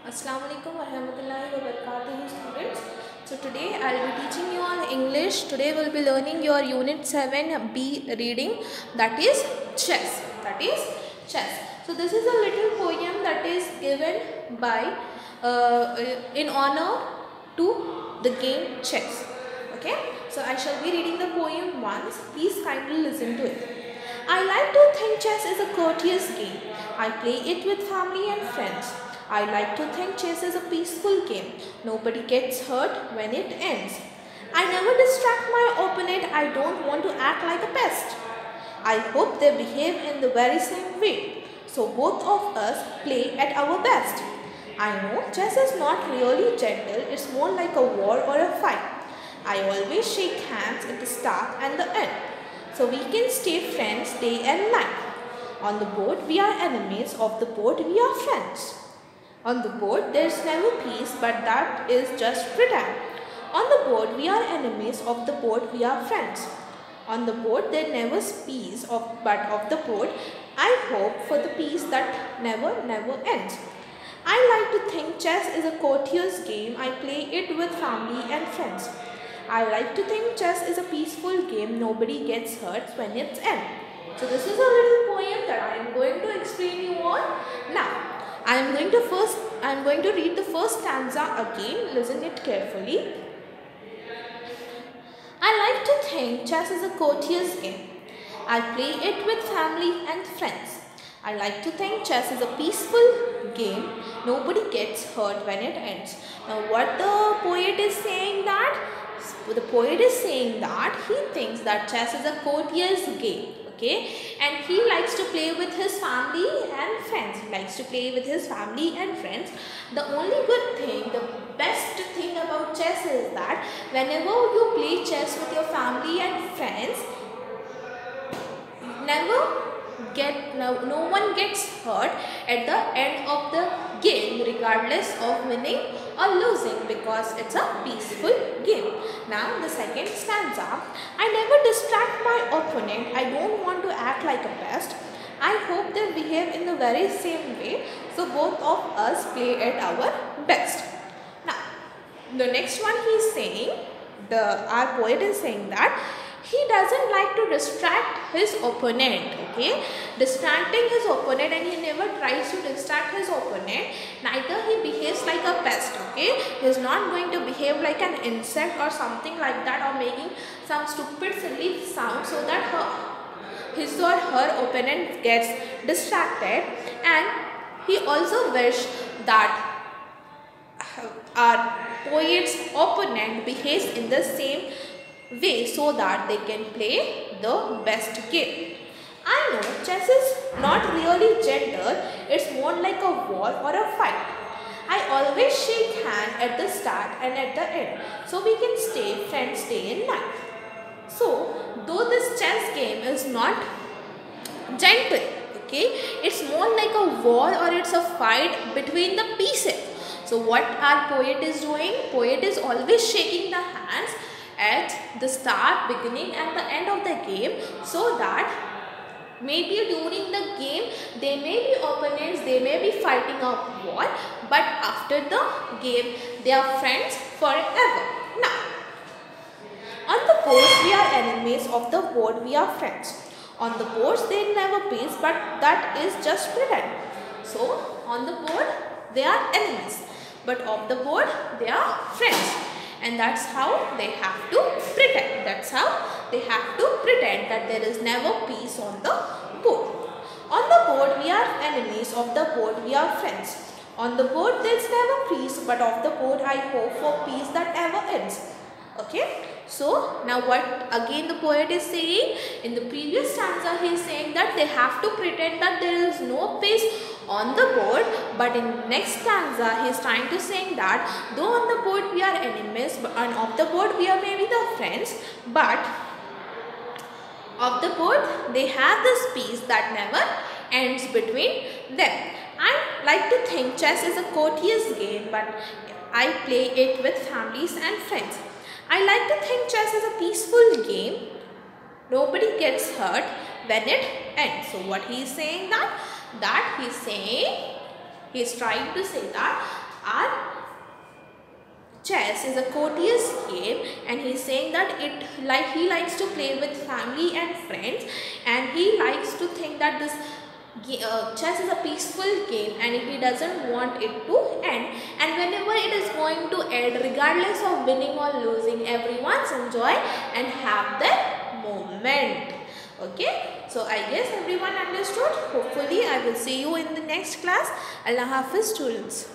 Assalamu alaikum warahmatullahi wabarakatuh students. So today I'll be teaching you on English. Today we'll be learning your unit 7B reading, that is chess. So this is a little poem that is given by in honor to the game chess. Okay, so I shall be reading the poem once. Please kindly listen to it. I like to think chess is a courteous game. I play it with family and friends. I like to think chess is a peaceful game. Nobody gets hurt when it ends. I never distract my opponent. I don't want to act like a pest. I hope they behave in the very same way. So both of us play at our best. I know chess is not really gentle. It's more like a war or a fight. I always shake hands at the start and the end, so we can stay friends day and night. On the board, we are enemies. Off the board, we are friends. On the board, there's never peace, but that is just pretend. On the board, we are enemies. Off the board, we are friends. On the board, there never is peace, but off the board, I hope for the peace that never ends. I like to think chess is a courteous game. I play it with family and friends. I like to think chess is a peaceful game. Nobody gets hurt when it's end. So this is a little poem that I am going to explain you on. Now, I am going to read the first stanza again. Listen it carefully. I like to think chess is a courteous game. I play it with family and friends. I like to think chess is a peaceful game. Nobody gets hurt when it ends. Now what the poet is saying that? The poet is saying that he thinks that chess is a courteous game. Okay, and he likes to play with his family and friends. The only good thing, the best thing about chess is that whenever you play chess with your family and friends, no one gets hurt at the end of the game, regardless of winning or losing, because it's a peaceful game. Now the second stanza. I never distract my opponent. I don't want to act like a pest. I hope they behave in the very same way, so both of us play at our best. Now the next one he is saying, our poet is saying that he doesn't like to distract his opponent. Okay, distracting his opponent, and he never tries to distract his opponent. Neither he behaves like a pest. Okay, he is not going to behave like an insect or something like that, or making some stupid silly sound so that his or her opponent gets distracted. And he also wishes that our poet's opponent behaves in the same way, so that they can play the best game. I know chess is not really gentle. It's more like a war or a fight. I always shake hands at the start and at the end, so we can stay friends day and night. So though this chess game is not gentle, okay, it's more like a war, or it's a fight between the pieces. So what our poet is doing? Poet is always shaking the hands at the start, beginning and the end of the game, so that maybe during the game they may be opponents, they may be fighting a war, but after the game they are friends forever. Now, on the boards we are enemies, of the board we are friends. On the boards they never peace, but that is just pretend. So on the board they are enemies, but off the board they are friends. And that's how they have to pretend. That there is never peace on the board. On the board we are enemies. Of the board we are friends. On the board there is never peace, but of the board I hope for peace that ever ends. Okay. So now what again the poet is saying? In the previous stanza he is saying that they have to pretend that there is no peace on the board, but in next stanza he is trying to say that though on the board we are enemies, and off the board we are maybe the friends, but off the board they have this peace that never ends between them. I like to think chess is a courteous game, but I play it with families and friends. I like to think chess is a peaceful game. Nobody gets hurt when it ends. So what he is saying that he is trying to say that our chess is a courteous game, and he's saying that he likes to play with family and friends, and he likes to think that this chess is a peaceful game and he doesn't want it to end, and whenever it is going to end, regardless of winning or losing, everyone's enjoy and have that moment. Okay, so I guess everyone understood. Hopefully I will see you in the next class. Allah Hafiz students.